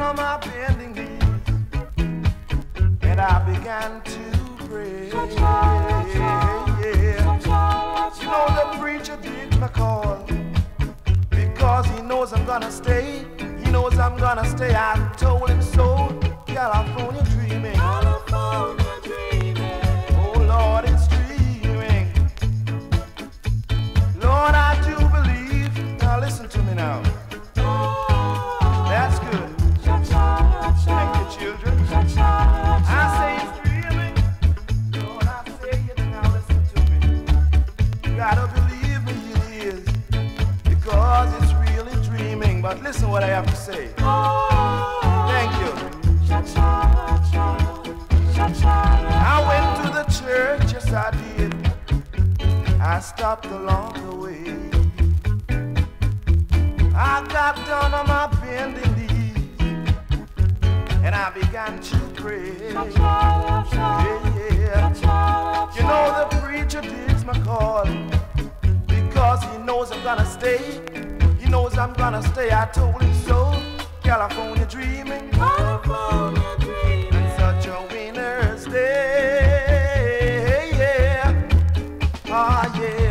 on my bending knees and I began to pray. You know the preacher digs my call because he knows I'm gonna stay. He knows I'm gonna stay. I told him so. California dreaming. California dreaming. Oh Lord, it's dreaming. Lord, I do believe. Now listen to me now. That's good. Thank you, children. I say it's dreaming. Lord, I say it now. Listen to me. You gotta believe me, it is, because it's really dreaming. But listen what I have to say. Thank you. I went to the church, yes I did. I stopped along the way. I got down on my bending knees and I began to pray. Yeah. You know the preacher digs my call because he knows I'm gonna stay. He knows I'm gonna stay. I told him so. California dreaming. California dreaming. And such a winner's day. Yeah. Ah, yeah.